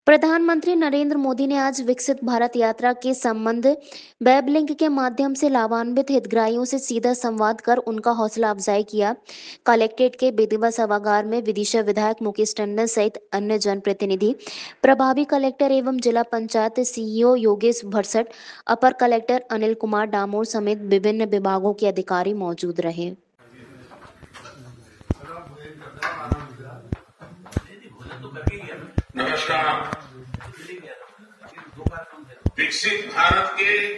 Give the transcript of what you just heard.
प्रधानमंत्री नरेंद्र मोदी ने आज विकसित भारत यात्रा के संबंध वेब लिंक के माध्यम से लाभान्वित हितग्राहियों से सीधा संवाद कर उनका हौसला अफजाई किया। कलेक्ट्रेट के विधिवत सभागार में विदिशा विधायक मुकेश टंडन सहित अन्य जनप्रतिनिधि, प्रभावी कलेक्टर एवं जिला पंचायत सीईओ योगेश भरसट, अपर कलेक्टर अनिल कुमार डामोर समेत विभिन्न विभागों के अधिकारी मौजूद रहे। नमस्कार। विकसित भारत के